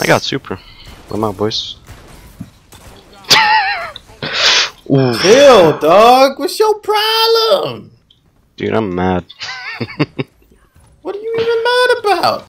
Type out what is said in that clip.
I got super. I'm out, boys. Ooh. Chill, dog. What's your problem? Dude, I'm mad. What are you even mad about?